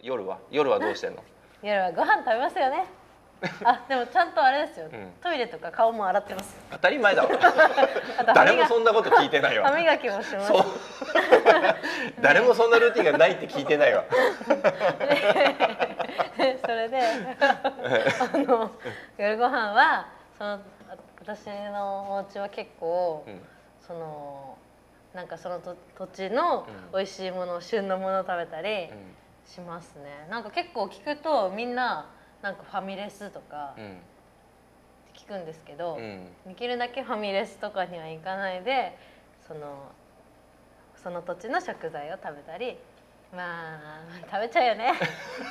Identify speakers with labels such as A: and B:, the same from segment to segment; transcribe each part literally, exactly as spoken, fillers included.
A: 夜は夜はどうしてんの？
B: 夜はご飯食べますよね。あ、でもちゃんとあれですよ、
A: うん、
B: トイレとか顔も洗ってます。
A: 当たり前だわ誰もそんなこと聞いてないわ。
B: 歯磨きもします。
A: そう誰もそんなルーティンがないって聞いてないわ
B: それであの夜ご飯はその私のお家は結構、うん、そのなんかそのと土地の美味しいもの、うん、旬のものを食べたりしますね。なんか結構聞くとみんななんかファミレスとか聞くんですけど、うん、できるだけファミレスとかには行かないでそのその土地の食材を食べたり、まあ食べちゃうよね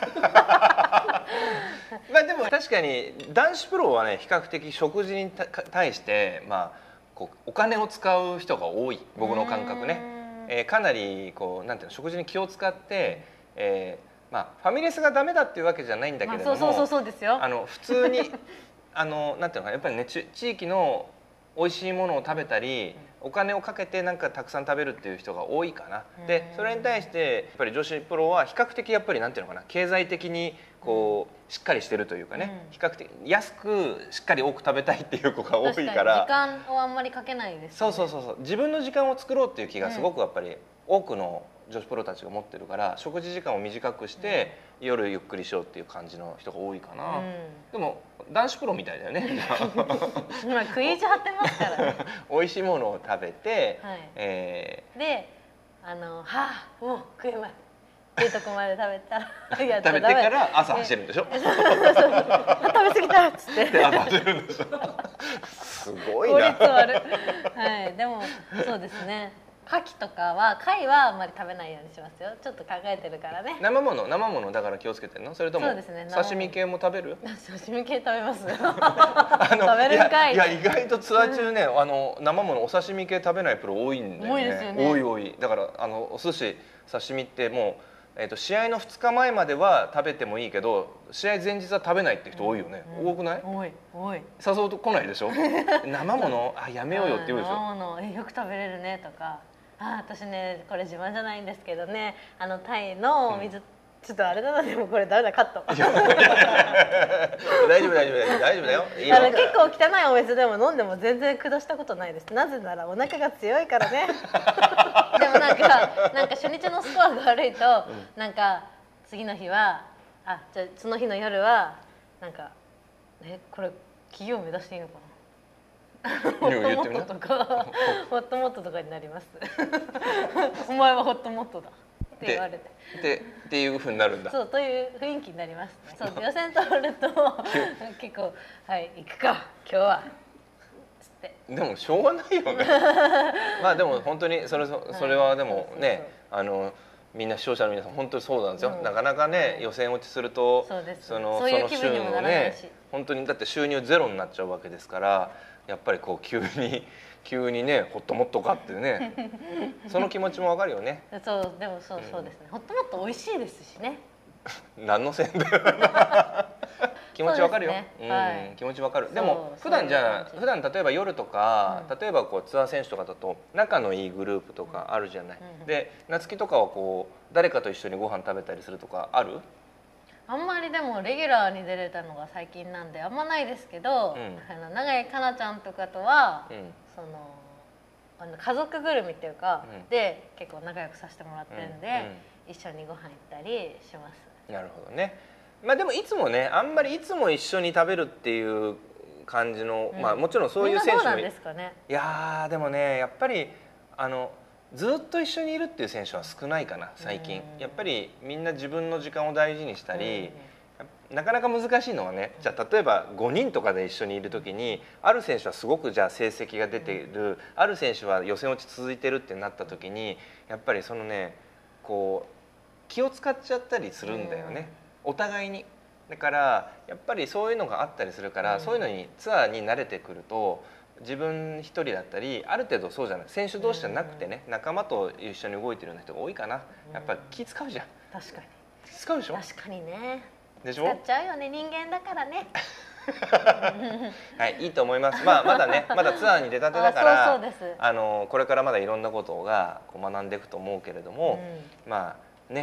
A: まあでも確かに男子プロはね比較的食事に対してまあこうお金を使う人が多い、僕の感覚ね、えー、かなりこうなんていうの食事に気を使って、えーまあ、ファミレスがダメだっていうわけじゃないんだけれども、
B: そうそうそうですよ。
A: あの普通にあのなんていうのかな、やっぱりね地域の美味しいものを食べたり、お金をかけてなんかたくさん食べるっていう人が多いかな。でそれに対してやっぱり女子プロは比較的やっぱりなんていうのかな、経済的にこうしっかりしてるというかね、うん、比較的安くしっかり多く食べたいっていう子が多いから、
B: 時間をあんまりかけないですね。
A: そうそうそうそう、自分の時間を作ろうっていう気がすごくやっぱり多くの女子プロたちが持ってるから、食事時間を短くして、うん、夜ゆっくりしようっていう感じの人が多いかな、うん、でも男子プロみたいだよね
B: 今食い意地張ってますからね
A: 美味しいものを食べて、
B: はい、
A: え
B: ー、であのはあもう食えまいっていうとこまで食べたらや
A: 食べてから朝走るんでしょ
B: そうそうそう食べ過ぎたっつって
A: 朝走るんでしょすごいな、
B: 効率悪い、はい、でもそうですね、牡蠣とかは貝はあんまり食べないようにしますよ。ちょっと考えてるからね。
A: 生もの生ものだから気をつけてんの？それともそうです、ね、刺身系も食べる？
B: 刺身系食べますあの食べるんかい。
A: いや、いや意外とツアー中ね、あの生ものお刺身系食べないプロ多いんだよね。
B: 多いですよね。
A: 多い多い。だからあのお寿司刺身ってもう、えー、と試合のふつかまえまでは食べてもいいけど試合前日は食べないって人多いよね、うんうん、多くない？
B: 多い多い。
A: 誘うと来ないでしょ生ものあやめようよって言うでしょ。
B: 生ものえよく食べれるねとか、あ私ねこれ自慢じゃないんですけどね、あのタイのお水、うん、ちょっとあれだな、でもこれダメだカット大丈夫大丈夫大丈夫大丈夫だよ。いいよ。あの結構汚いお水でも飲んでも全然下したことないです。なぜならお腹が強いからねでもなんかなんか初日のスコアが悪いと、うん、なんか次の日はあじゃあその日の夜はなんかえこれ企業目指していいのかなホットモットとかホットモットとかになりますお前はホットモットだって言われて
A: でっていう風になるんだ。
B: そうという雰囲気になります、ね、そう予選通ると結構はい行くか今日はつって
A: でもしょうがないよねまあでも本当にそれそれはでもね、あのみんな視聴者の皆さん本当にそうなんですよ、うん、なかなかね予選落ちすると
B: そうです
A: その
B: そういう気分にもならないし、
A: ね、本当にだって収入ゼロになっちゃうわけですから、やっぱりこう急に急にねホットモットかってねその気持ちもわかるよね。
B: そうでもそうそうですね、うん、ホットモット美味しいですしね
A: 何のせんだよ気持ちわかるよ、ね、うん、はい、気持ちわかる。でも普段じゃあ普段例えば夜とか、うん、例えばこうツアー選手とかだと仲のいいグループとかあるじゃない、うん、で夏希とかはこう誰かと一緒にご飯食べたりするとかある？
B: あんまりでもレギュラーに出れたのが最近なんであんまないですけど、うん、あの永井かなちゃんとかとは、うん、そのあの家族ぐるみっていうか、うん、で結構仲良くさせてもらってるんで、うんうん、一緒にご飯行ったりします。
A: なるほどね。まあでもいつもねあんまりいつも一緒に食べるっていう感じの、うん、まあもちろんそういう選手も
B: みんなそうなんですかね。
A: いやでもねやっぱりあのずっと一緒にいるっていう選手は少ないかな最近。やっぱりみんな自分の時間を大事にしたり、なかなか難しいのはね、じゃあ例えばごにんとかで一緒にいる時にある選手はすごくじゃあ成績が出ている、ある選手は予選落ち続いてるってなった時にやっぱりそのねこう気を使っちゃったりするんだよね、お互いに。だからやっぱりそういうのがあったりするから、そういうのにツアーに慣れてくると自分一人だったりある程度そうじゃない選手同士じゃなくてね、仲間と一緒に動いてるような人が多いかな。やっぱり気使うじゃん。
B: 確かに
A: 気使うでしょ。
B: 確かにね。
A: でしょ。
B: 使っちゃうよね、人間だからね
A: はい、いいと思います。まあまだねまだツアーに出たてだからそうそうです、あのこれからまだいろんなことがこう学んでいくと思うけれども、うん、まあね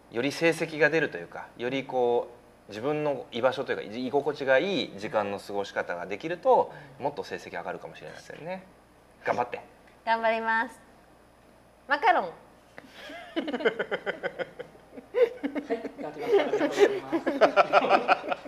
A: より成績が出るというか、よりこう自分の居場所というか居心地がいい時間の過ごし方ができると、もっと成績上がるかもしれないですよね。頑張って。
B: 頑張ります。マカロン。はい、
C: ありがとうございます。